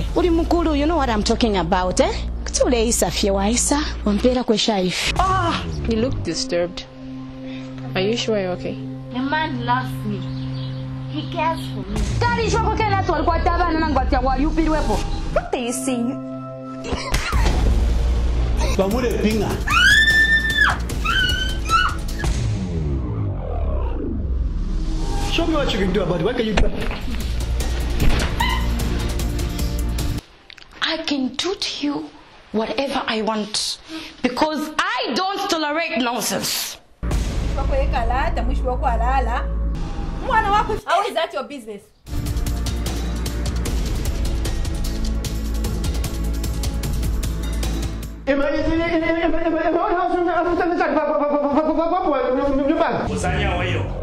Uri mukuru, you know what I'm talking about, eh? Kutule isa fie wa isa, wampera kwe shaifu. Ah! You look disturbed. Are you sure you're okay? The man loves me. He cares for me. Kari shoko kena tuwa kwa taba na ngwatia wa yupi wepo. What do you see? Bamure pinga. Show me what you can do about it. What can you do? I can do to you whatever I want because I don't tolerate nonsense. How is that your business? Em